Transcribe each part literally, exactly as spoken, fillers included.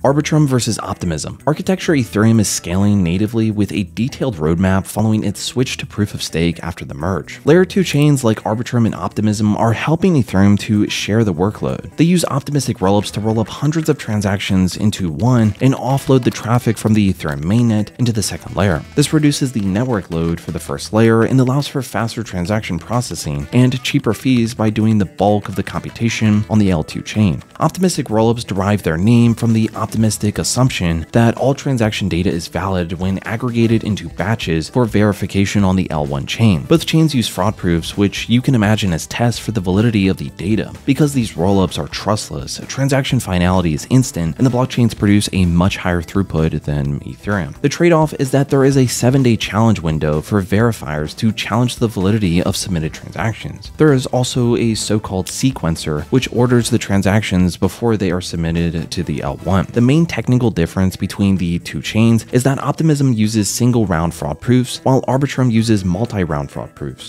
Arbitrum versus Optimism. Architecture Ethereum is scaling natively with a detailed roadmap following its switch to proof of stake after the merge. Layer two chains like Arbitrum and Optimism are helping Ethereum to share the workload. They use optimistic rollups to roll up hundreds of transactions into one and offload the traffic from the Ethereum mainnet into the second layer. This reduces the network load for the first layer and allows for faster transaction processing and cheaper fees by doing the bulk of the computation on the L two chain. Optimistic rollups derive their name from the optimistic assumption that all transaction data is valid when aggregated into batches for verification on the L one chain. Both chains use fraud proofs, which you can imagine as tests for the validity of the data. Because these rollups are trustless, transaction finality is instant, and the blockchains produce a much higher throughput than Ethereum. The trade-off is that there is a seven-day challenge window for verifiers to challenge the validity of submitted transactions. There is also a so-called sequencer, which orders the transactions before they are submitted to the L one. The main technical difference between the two chains is that Optimism uses single-round fraud proofs, while Arbitrum uses multi-round fraud proofs.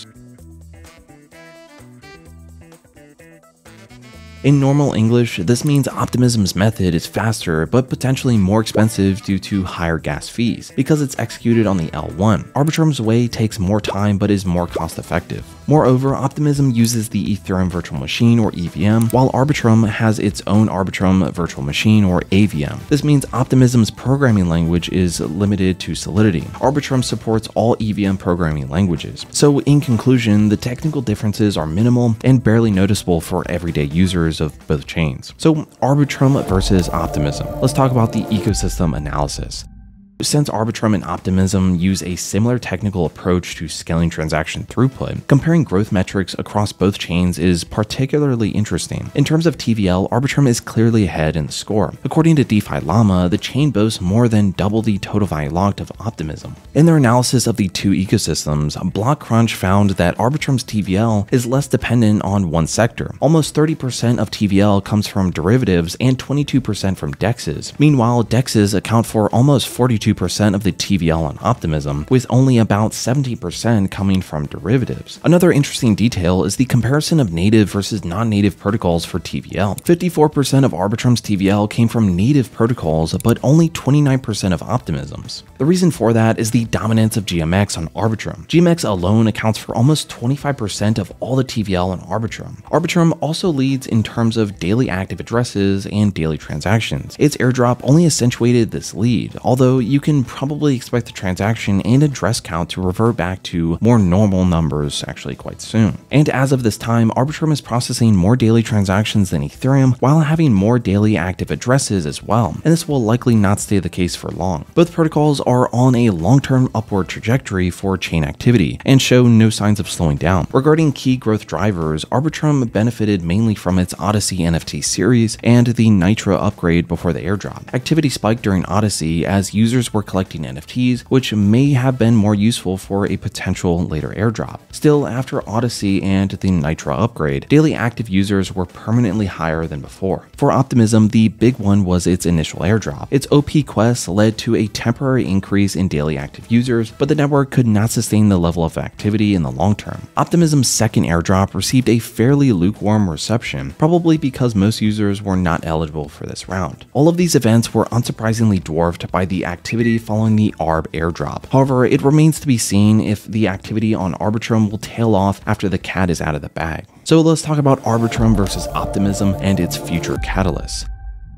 In normal English, this means Optimism's method is faster but potentially more expensive due to higher gas fees, because it's executed on the L one. Arbitrum's way takes more time but is more cost effective. Moreover, Optimism uses the Ethereum Virtual Machine or E V M, while Arbitrum has its own Arbitrum Virtual Machine or A V M. This means Optimism's programming language is limited to Solidity. Arbitrum supports all E V M programming languages. So in conclusion, the technical differences are minimal and barely noticeable for everyday users of both chains. So Arbitrum versus Optimism. Let's talk about the ecosystem analysis. Since Arbitrum and Optimism use a similar technical approach to scaling transaction throughput, comparing growth metrics across both chains is particularly interesting. In terms of T V L, Arbitrum is clearly ahead in the score. According to DeFi Llama, the chain boasts more than double the total value locked of Optimism. In their analysis of the two ecosystems, BlockCrunch found that Arbitrum's T V L is less dependent on one sector. Almost thirty percent of T V L comes from derivatives and twenty-two percent from dexes. Meanwhile, dexes account for almost forty-two percent of the T V L on Optimism, with only about seventy percent coming from derivatives. Another interesting detail is the comparison of native versus non-native protocols for T V L. fifty-four percent of Arbitrum's T V L came from native protocols, but only twenty-nine percent of Optimism's. The reason for that is the dominance of G M X on Arbitrum. G M X alone accounts for almost twenty-five percent of all the T V L on Arbitrum. Arbitrum also leads in terms of daily active addresses and daily transactions. Its airdrop only accentuated this lead, although you can probably expect the transaction and address count to revert back to more normal numbers actually quite soon. And as of this time, Arbitrum is processing more daily transactions than Ethereum while having more daily active addresses as well, and this will likely not stay the case for long. Both protocols are on a long-term upward trajectory for chain activity and show no signs of slowing down. Regarding key growth drivers, Arbitrum benefited mainly from its Odyssey N F T series and the Nitro upgrade before the airdrop. Activity spiked during Odyssey as users were collecting N F Ts, which may have been more useful for a potential later airdrop. Still, after Odyssey and the Nitro upgrade, daily active users were permanently higher than before. For Optimism, the big one was its initial airdrop. Its O P quests led to a temporary increase in daily active users, but the network could not sustain the level of activity in the long term. Optimism's second airdrop received a fairly lukewarm reception, probably because most users were not eligible for this round. All of these events were unsurprisingly dwarfed by the activity following the Arb airdrop. However, it remains to be seen if the activity on Arbitrum will tail off after the cat is out of the bag. So let's talk about Arbitrum versus Optimism and its future catalysts.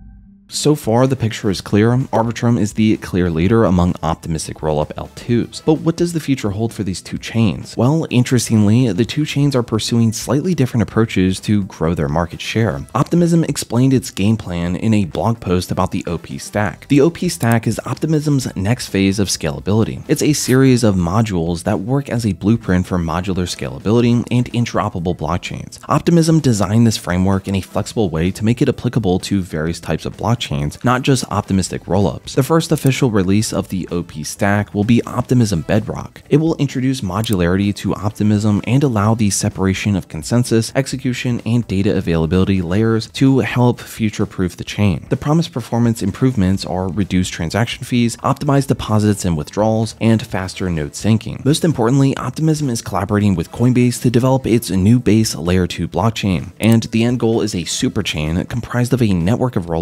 So far, the picture is clear. Arbitrum is the clear leader among optimistic rollup L twos. But what does the future hold for these two chains? Well, interestingly, the two chains are pursuing slightly different approaches to grow their market share. Optimism explained its game plan in a blog post about the O P stack. The O P stack is Optimism's next phase of scalability. It's a series of modules that work as a blueprint for modular scalability and interoperable blockchains. Optimism designed this framework in a flexible way to make it applicable to various types of blockchains. Chains, not just optimistic rollups. The first official release of the O P stack will be Optimism Bedrock. It will introduce modularity to Optimism and allow the separation of consensus, execution, and data availability layers to help future-proof the chain. The promised performance improvements are reduced transaction fees, optimized deposits and withdrawals, and faster node syncing. Most importantly, Optimism is collaborating with Coinbase to develop its new base layer two blockchain, and the end goal is a superchain comprised of a network of rollups built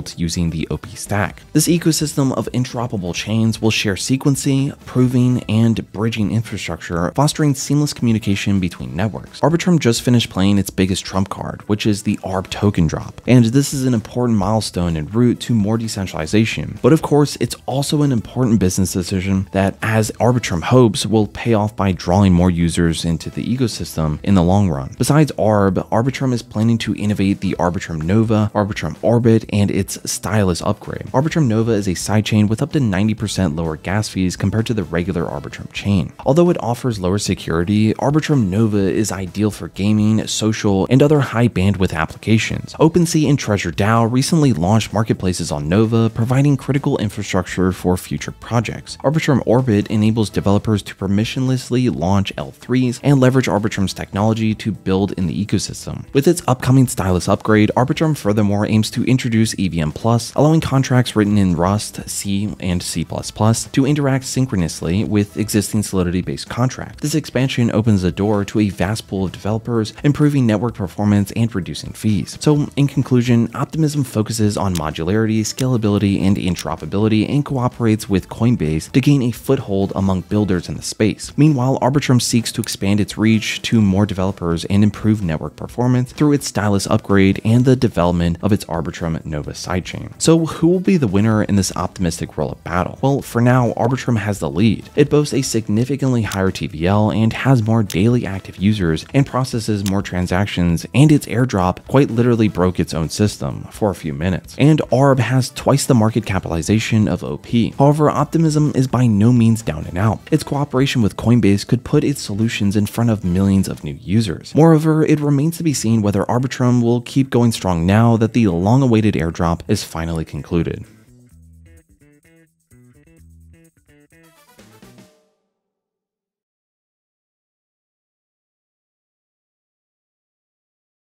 built using the O P stack. This ecosystem of interoperable chains will share sequencing, proving, and bridging infrastructure, fostering seamless communication between networks. Arbitrum just finished playing its biggest trump card, which is the A R B token drop, and this is an important milestone en route to more decentralization. But of course, it's also an important business decision that, as Arbitrum hopes, will pay off by drawing more users into the ecosystem in the long run. Besides A R B, Arbitrum is planning to innovate the Arbitrum Nova, Arbitrum Orbit, and its stylus upgrade. Arbitrum Nova is a sidechain with up to ninety percent lower gas fees compared to the regular Arbitrum chain. Although it offers lower security, Arbitrum Nova is ideal for gaming, social, and other high bandwidth applications. OpenSea and Treasure DAO recently launched marketplaces on Nova, providing critical infrastructure for future projects. Arbitrum Orbit enables developers to permissionlessly launch L threes and leverage Arbitrum's technology to build in the ecosystem. With its upcoming stylus upgrade, Arbitrum furthermore aims to introduce E V M plus, allowing contracts written in Rust, C, and C plus plus to interact synchronously with existing Solidity-based contracts. This expansion opens the door to a vast pool of developers, improving network performance and reducing fees. So, in conclusion, Optimism focuses on modularity, scalability, and interoperability, and cooperates with Coinbase to gain a foothold among builders in the space. Meanwhile, Arbitrum seeks to expand its reach to more developers and improve network performance through its stylus upgrade and the development of its Arbitrum Nova sidechain. So, who will be the winner in this optimistic rollup battle? Well, for now, Arbitrum has the lead. It boasts a significantly higher T V L and has more daily active users and processes more transactions, and its airdrop quite literally broke its own system for a few minutes. And A R B has twice the market capitalization of O P. However, Optimism is by no means down and out. Its cooperation with Coinbase could put its solutions in front of millions of new users. Moreover, it remains to be seen whether Arbitrum will keep going strong now that the long-awaited airdrop is finally concluded.